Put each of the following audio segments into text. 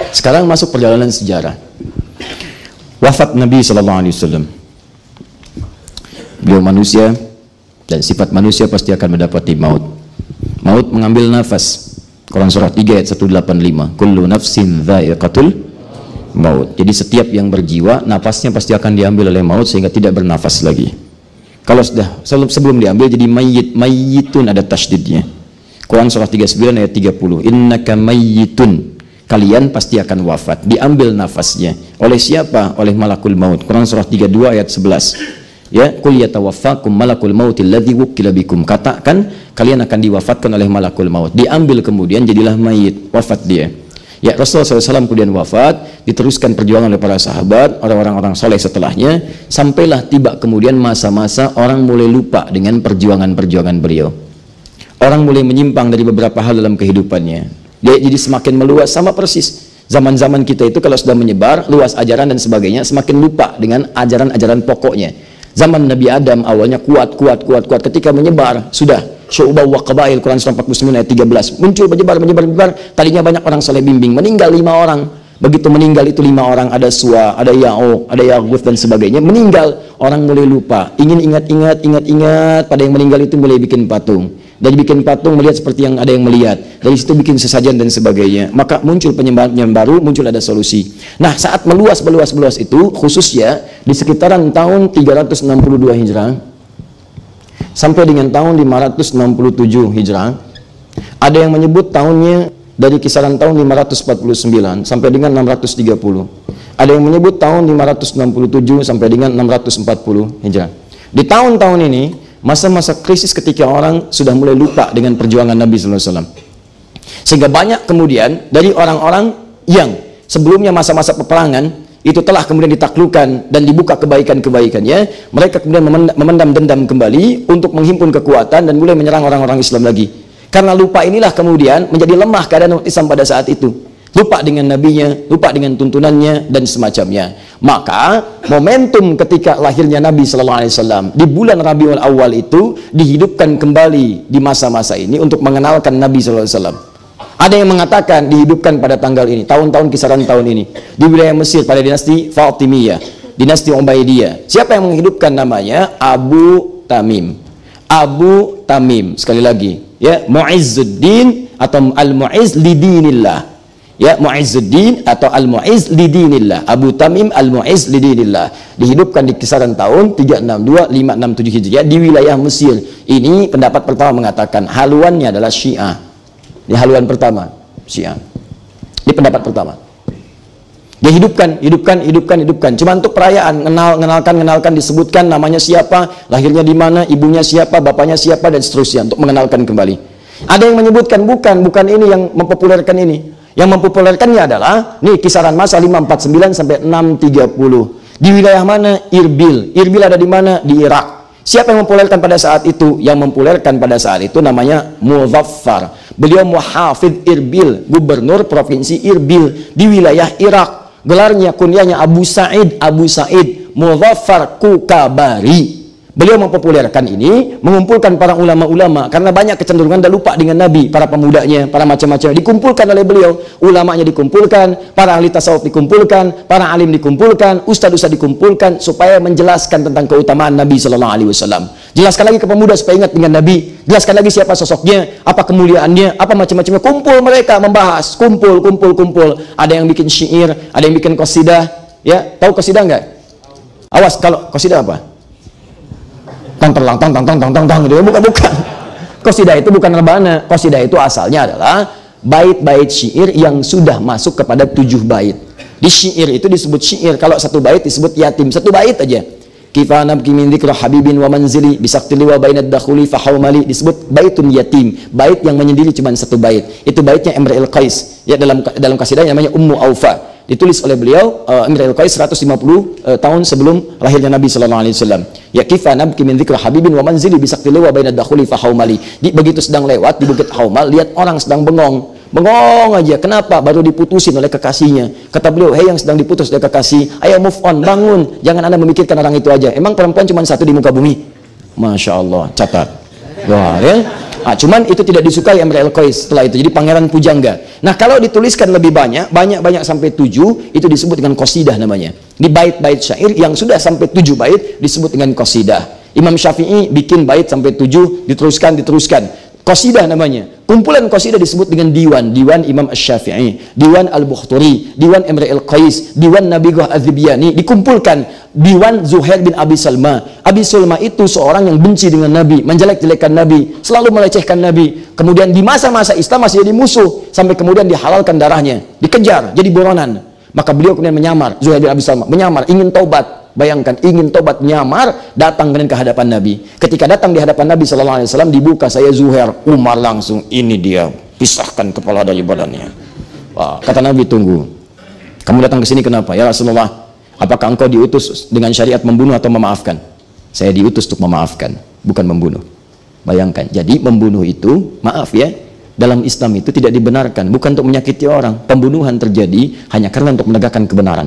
Sekarang masuk perjalanan sejarah. Wafat Nabi SAW. Beliau manusia, dan sifat manusia pasti akan mendapati maut. Maut mengambil nafas. Quran surah 3 ayat 185. Kullu nafsin dha'iqatul maut. Jadi setiap yang berjiwa, nafasnya pasti akan diambil oleh maut sehingga tidak bernafas lagi. Kalau sudah sebelum diambil jadi mayyit, mayyitun ada tasydidnya. Quran surah 39 ayat 30. Innaka mayyitun. Kalian pasti akan wafat. Diambil nafasnya. Oleh siapa? Oleh malakul maut. Quran surah 32 ayat 11. Ya, qul yatawaffakum malakul mautil ladzi wukkila bikum. Katakan kalian akan diwafatkan oleh malakul maut. Diambil kemudian jadilah mayit, wafat dia. Ya, Rasulullah SAW kemudian wafat, diteruskan perjuangan oleh para sahabat, orang-orang soleh setelahnya, sampailah tiba kemudian masa-masa orang mulai lupa dengan perjuangan-perjuangan beliau. Orang mulai menyimpang dari beberapa hal dalam kehidupannya. Dia jadi semakin meluas, sama persis. Zaman-zaman kita itu kalau sudah menyebar, luas ajaran dan sebagainya, semakin lupa dengan ajaran-ajaran pokoknya. Zaman Nabi Adam awalnya kuat. Ketika menyebar, sudah syu'ubah wa qabail, Quran surah 49 ayat 13. Muncul, menyebar. Tadinya banyak orang soleh bimbing, meninggal 5 orang. Begitu meninggal itu 5 orang, ada Suwa, ada Ya'uq, ada Ya'guth dan sebagainya. Meninggal, orang mulai lupa. Ingin ingat, pada yang meninggal itu mulai bikin patung. Dari bikin patung melihat seperti yang ada yang melihat. Dari situ bikin sesajen dan sebagainya. Maka muncul penyembahan baru, muncul ada solusi. Nah, saat meluas itu, khususnya di sekitaran tahun 362 Hijrah sampai dengan tahun 567 Hijrah, ada yang menyebut tahunnya dari kisaran tahun 549 sampai dengan 630. Ada yang menyebut tahun 567 sampai dengan 640 Hijrah. Di tahun-tahun ini masa-masa krisis ketika orang sudah mulai lupa dengan perjuangan Nabi SAW. Sehingga banyak kemudian dari orang-orang yang sebelumnya masa-masa peperangan itu telah kemudian ditaklukkan dan dibuka kebaikan-kebaikannya, mereka kemudian memendam dendam kembali untuk menghimpun kekuatan dan mulai menyerang orang-orang Islam lagi. Karena lupa inilah kemudian menjadi lemah keadaan umat Islam pada saat itu. Lupa dengan nabinya, lupa dengan tuntunannya dan semacamnya. Maka momentum ketika lahirnya Nabi SAW di bulan Rabiul Awal itu dihidupkan kembali di masa-masa ini untuk mengenalkan Nabi SAW. Ada yang mengatakan dihidupkan pada tanggal ini, tahun-tahun kisaran tahun ini, di wilayah Mesir pada dinasti Fatimiyah, dinasti Ubaidiyah. Siapa yang menghidupkan namanya? Abu Tamim. Abu Tamim, sekali lagi, ya, Mu'izzuddin atau Al-Mu'izz lidinillah. Ya, Mu'izzuddin atau Al-Mu'izz lidinillah. Abu Tamim Al-Mu'izz lidinillah. Dihidupkan di kisaran tahun 362-567 Hijriah di wilayah Mesir. Ini pendapat pertama mengatakan haluannya adalah Syiah. Ini haluan pertama, Syiah. Ini pendapat pertama. Dia hidupkan. Cuma untuk perayaan, mengenalkan, disebutkan namanya siapa, lahirnya di mana, ibunya siapa, bapaknya siapa dan seterusnya untuk mengenalkan kembali. Ada yang menyebutkan bukan ini yang mempopulerkan ini. Yang mempopulerkannya adalah nih kisaran masa 549 sampai 630. Di wilayah mana? Irbil. Irbil ada di mana? Di Irak. Siapa yang mempopulerkan pada saat itu? Yang mempopulerkan pada saat itu namanya Muzaffar. Beliau muhafidz Irbil, gubernur provinsi Irbil di wilayah Irak. Gelarnya kunyahnya Abu Sa'id Muzaffar Kukabari. Beliau mempopulerkan ini, mengumpulkan para ulama-ulama karena banyak kecenderungan dah lupa dengan Nabi, para pemudanya, para macam-macam dikumpulkan oleh beliau, ulamanya dikumpulkan, para ahli tasawuf dikumpulkan, para alim dikumpulkan, ustaz-ustaz dikumpulkan supaya menjelaskan tentang keutamaan Nabi sallallahu alaihi wasallam. Jelaskan lagi ke pemuda supaya ingat dengan Nabi, jelaskan lagi siapa sosoknya, apa kemuliaannya, apa macam-macamnya. Kumpul mereka membahas, kumpul. Ada yang bikin syair, ada yang bikin qasidah, ya. Tahu qasidah enggak? Awas kalau qasidah apa? Tang gitu. Bukan. Qasidah itu bukan rebana. Qasidah itu asalnya adalah bait-bait syair yang sudah masuk kepada 7 bait. Di syair itu disebut syair. Kalau 1 bait disebut yatim. 1 bait aja. Kifana bki min dzikra habibin wa manzili bisaktili wa bainad dakhuli fa haumali, disebut baitun yatim. Bait yang menyendiri cuma 1 bait. Itu baitnya Imrul Qais. Ya, dalam kasidahnya namanya Ummu Aufa. Ditulis oleh beliau Imrul Qais 150 tahun sebelum lahirnya Nabi sallallahu alaihi wasallam. Ya kifa nabki min dzikra habibin wa manzili bisaktili wa bainad dakhuli fa haumali. Begitu sedang lewat di Bukit Haumal, lihat orang sedang bengong aja. Kenapa? Baru diputusin oleh kekasihnya. Kata beliau, "Hei yang sedang diputus oleh kekasih, ayo move on, bangun. Jangan Anda memikirkan orang itu aja. Emang perempuan cuma 1 di muka bumi?" Masya Allah, catat. Wah, ya. Nah, cuman itu tidak disukai Imrul Qais setelah itu, jadi pangeran pujangga. Nah, kalau dituliskan lebih banyak sampai 7, itu disebut dengan qasidah namanya. Di bait-bait syair yang sudah sampai 7 bait disebut dengan qasidah. Imam Syafi'i bikin bait sampai 7, diteruskan. Qasidah namanya. Kumpulan qasidah disebut dengan diwan. Diwan Imam Asy-Syafi'i, diwan Al-Bukhturi, diwan Imrul Qais, diwan Nabighah Az-Zibyani. Dikumpulkan diwan Zuhair bin Abi Salma. Abi Salma itu seorang yang benci dengan Nabi, menjelek-jelekan Nabi, selalu melecehkan Nabi. Kemudian di masa-masa Islam masih jadi musuh, sampai kemudian dihalalkan darahnya, dikejar, jadi buronan. Maka beliau kemudian menyamar, Zuhair bin Abi Salma menyamar, ingin taubat. Bayangkan, ingin tobat, menyamar, datang ke hadapan Nabi. Ketika datang di hadapan Nabi SAW, dibuka, saya Zuhair. Umar langsung, ini dia, pisahkan kepala dari badannya. Wah, kata Nabi, tunggu, kamu datang ke sini kenapa? Ya Rasulullah, apakah engkau diutus dengan syariat membunuh atau memaafkan? Saya diutus untuk memaafkan, bukan membunuh. Bayangkan, jadi membunuh itu, maaf ya, dalam Islam itu tidak dibenarkan, bukan untuk menyakiti orang. Pembunuhan terjadi hanya karena untuk menegakkan kebenaran.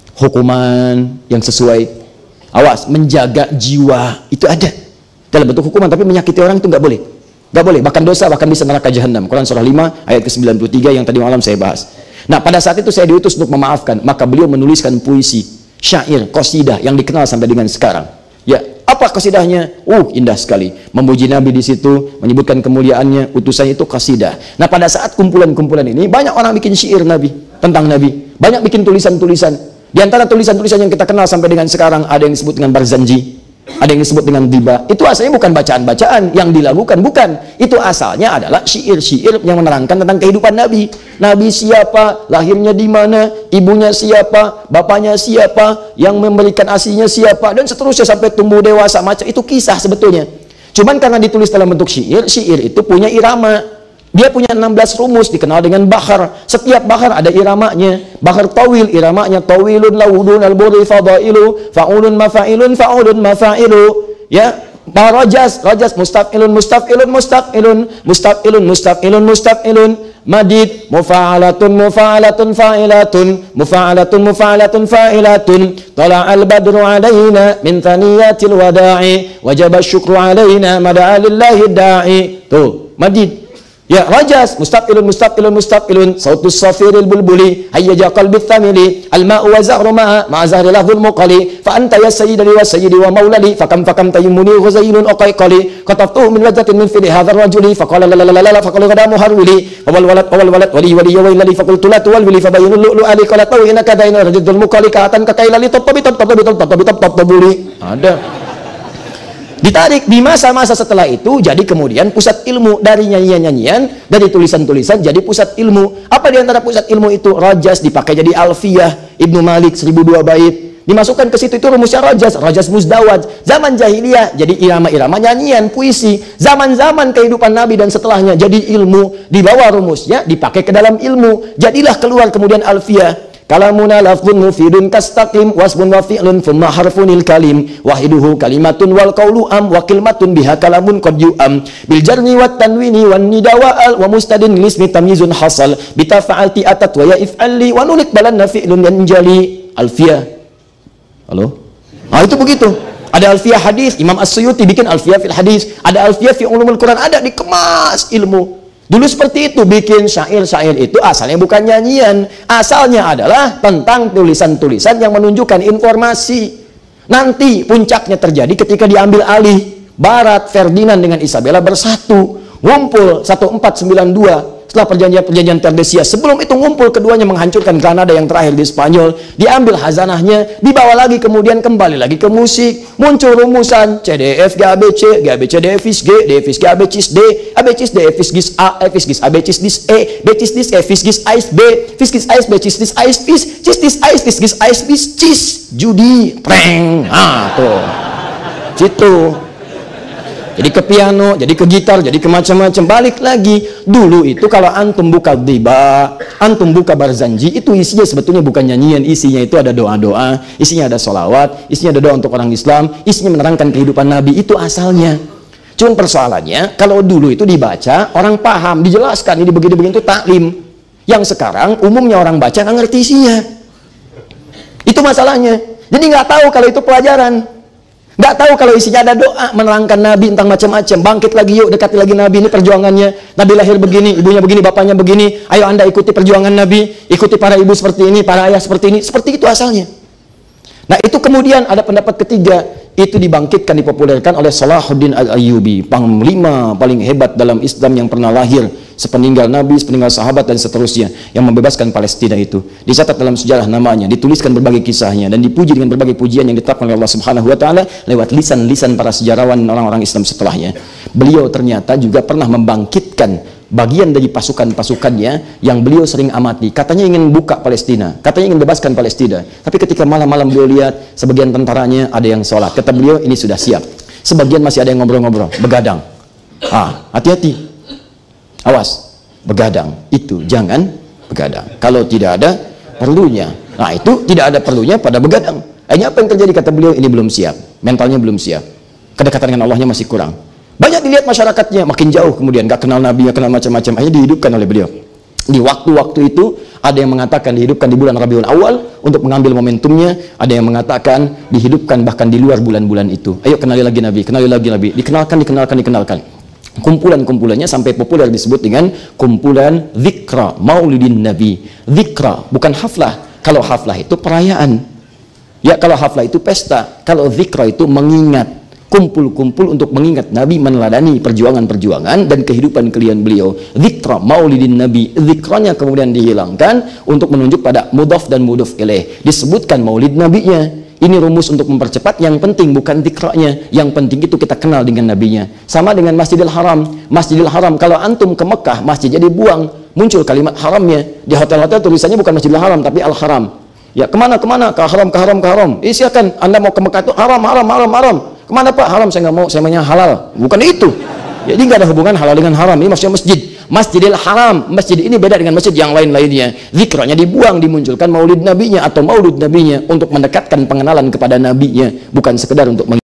Hukuman yang sesuai, awas, menjaga jiwa itu ada dalam bentuk hukuman, tapi menyakiti orang itu nggak boleh, bahkan dosa, bahkan bisa neraka jahanam. Quran surah 5 ayat ke-93 yang tadi malam saya bahas. Nah, pada saat itu saya diutus untuk memaafkan, maka beliau menuliskan puisi, syair, qasidah yang dikenal sampai dengan sekarang. Ya, apa qasidahnya? Indah sekali, memuji Nabi di situ, menyebutkan kemuliaannya, utusannya, itu qasidah. Nah, pada saat kumpulan-kumpulan ini banyak orang bikin syair Nabi, tentang Nabi, banyak bikin tulisan-tulisan. Di antara tulisan-tulisan yang kita kenal sampai dengan sekarang, ada yang disebut dengan Barzanji, ada yang disebut dengan Diba. Itu asalnya bukan bacaan-bacaan yang dilakukan, bukan. Itu asalnya adalah syair-syair yang menerangkan tentang kehidupan Nabi. Nabi siapa, lahirnya di mana, ibunya siapa, bapaknya siapa, yang memberikan asinya siapa, dan seterusnya sampai tumbuh dewasa. Macam itu kisah sebetulnya. Cuman karena ditulis dalam bentuk syair, syair itu punya irama. Dia punya 16 rumus, dikenal dengan bahar. Setiap bahar ada iramanya. Bahar tawil, iramanya tawilun lawudun al-buri fadailu fa'ulun mafa'ilun fa'ulun mafa'ilu. Ya, bahar rajas mustaf'ilun mustaf'ilun mustaf'ilun mustaf'ilun mustaf'ilun mustaf'ilun. Madid mufa'alatun mufa'alatun fa'ilatun mufa'alatun mufa'alatun fa'ilatun. Tala'al badru alaina min thaniyatil wada'i wajaba syukru alaina mada'a lillahi da'i. Tuh, madid. Ya, rajas mustaqilun mustaqilun mustaqilun sautus safiril bulbuli hayyaja qalbit thamili alma'u wa zahru ma'a zahri lahul muqali fa anta ya sayyidi wa sayyidi wa maulali fakam tayyumuni ghuzailun aqaiqali kataftuhu min wajhatin min fili hadzal rajuli faqala la la la la faqala qadamu harwili wal walad wali ya wailali faqultu la tuwal wili fabayinu lu'lu ali qala tawina kadaina rajul muqali ka'atan kakailali tabuli. Ada ditarik di masa-masa setelah itu, jadi kemudian pusat ilmu dari nyanyian-nyanyian, dari tulisan-tulisan jadi pusat ilmu. Apa di antara pusat ilmu itu? Rajas dipakai jadi Alfiyah Ibnu Malik 1002 bait. Dimasukkan ke situ itu rumusnya rajas musdawaj. Zaman jahiliyah jadi irama-irama nyanyian, puisi. Zaman-zaman kehidupan Nabi dan setelahnya jadi ilmu, dibawa rumusnya dipakai ke dalam ilmu. Jadilah keluar kemudian Alfiyah. Kalamuna lafzun mufidun kastaqim wasbun wa fi'lun thumma harfunil kalim wahiduhu kalimatun wal qawlu am wa kalimatun biha kalamun qad yu'am bil jarni wat tanwini wan nida wa al wa mustadin lismi tamyizun hasal bitafa'alti atat wa ya if'ali wa nulik balanna fi'lun yanjali. Alfiyah. Halo? Itu begitu. Ada Alfiyah hadis, Imam As-Suyuti bikin Alfiyah fil hadis, ada Alfiyah fi ulumul Quran, ada dikemas ilmu. Dulu seperti itu, bikin syair-syair itu asalnya bukan nyanyian, asalnya adalah tentang tulisan-tulisan yang menunjukkan informasi. Nanti puncaknya terjadi ketika diambil alih Barat, Ferdinand dengan Isabella bersatu, ngumpul 1492 setelah perjanjian Tordesillas. Sebelum itu ngumpul keduanya menghancurkan Granada yang terakhir di Spanyol, diambil hazanahnya, dibawa lagi, kemudian kembali lagi ke musik, muncul rumusan CDF GABC, GABC DFIS G, DFIS G ABCIS D, ABCIS D FIS GIS A, FIS GIS ABCIS DIS E, BCIS DIS E, FIS GIS AIS B, FIS GIS AIS B, CIS DIS AIS FIS, CIS DIS AIS, FIS GIS AIS FIS, CIS, judi, preng, tuh, situ. Jadi ke piano, jadi ke gitar, jadi ke macam-macam. Balik lagi, dulu itu kalau antum buka Diba, antum buka Barzanji, itu isinya sebetulnya bukan nyanyian, isinya itu ada doa-doa, isinya ada sholawat, isinya ada doa untuk orang Islam, isinya menerangkan kehidupan Nabi, itu asalnya. Cuma persoalannya, kalau dulu itu dibaca, orang paham, dijelaskan, ini begini-begini itu taklim. Yang sekarang, umumnya orang baca nggak ngerti isinya. Itu masalahnya. Jadi nggak tahu kalau itu pelajaran. Nggak tahu kalau isinya ada doa menerangkan Nabi tentang macam-macam. Bangkit lagi yuk, dekati lagi Nabi, ini perjuangannya. Nabi lahir begini, ibunya begini, bapaknya begini. Ayo Anda ikuti perjuangan Nabi, ikuti para ibu seperti ini, para ayah seperti ini. Seperti itu asalnya. Nah itu kemudian ada pendapat ketiga, itu dibangkitkan, dipopulerkan oleh Salahuddin Al-Ayyubi, panglima paling hebat dalam Islam yang pernah lahir sepeninggal Nabi, sepeninggal sahabat dan seterusnya, yang membebaskan Palestina itu. Dicatat dalam sejarah namanya, dituliskan berbagai kisahnya dan dipuji dengan berbagai pujian yang ditetapkan oleh Allah Subhanahu wa taala lewat lisan-lisan para sejarawan orang-orang Islam setelahnya. Beliau ternyata juga pernah membangkitkan bagian dari pasukan-pasukannya yang beliau sering amati. Katanya ingin buka Palestina, katanya ingin bebaskan Palestina. Tapi ketika malam-malam beliau lihat sebagian tentaranya ada yang sholat, kata beliau ini sudah siap. Sebagian masih ada yang ngobrol-ngobrol, begadang. Hati-hati, awas, begadang itu jangan begadang. Kalau tidak ada perlunya, nah itu tidak ada perlunya pada begadang. Akhirnya apa yang terjadi? Kata beliau ini belum siap, mentalnya belum siap, kedekatan dengan Allahnya masih kurang. Banyak dilihat masyarakatnya makin jauh, kemudian gak kenal Nabi, gak kenal macam-macam. Akhirnya dihidupkan oleh beliau. Di waktu-waktu itu ada yang mengatakan dihidupkan di bulan Rabiul Awal untuk mengambil momentumnya. Ada yang mengatakan dihidupkan bahkan di luar bulan-bulan itu. Ayo kenali lagi Nabi, kenali lagi Nabi. Dikenalkan. Kumpulan-kumpulannya sampai populer disebut dengan kumpulan Zikra Maulidin Nabi. Zikra bukan haflah. Kalau haflah itu perayaan. Ya kalau haflah itu pesta. Kalau zikra itu mengingat. Kumpul-kumpul untuk mengingat Nabi, meneladani perjuangan-perjuangan dan kehidupan kalian beliau. Zikra Maulidin Nabi, zikranya kemudian dihilangkan untuk menunjuk pada mudhaf dan mudhaf ilaih. Disebutkan maulid nabinya. Ini rumus untuk mempercepat, yang penting bukan zikranya, yang penting itu kita kenal dengan nabinya. Sama dengan Masjidil Haram. Masjidil Haram, kalau antum ke Mekah, masjidnya dibuang, muncul kalimat haramnya. Di hotel-hotel tulisannya bukan Masjidil Haram tapi Al-Haram. Ya kemana? Ke haram. Silakan Anda mau ke Mekah itu haram. Kemana Pak? Haram, saya nggak mau, saya maunya halal. Bukan itu. Jadi nggak ada hubungan halal dengan haram. Ini maksudnya masjid. Masjidil Haram. Masjid ini beda dengan masjid yang lain-lainnya. Zikranya dibuang, dimunculkan maulid nabinya atau maulud nabinya untuk mendekatkan pengenalan kepada nabinya. Bukan sekedar untuk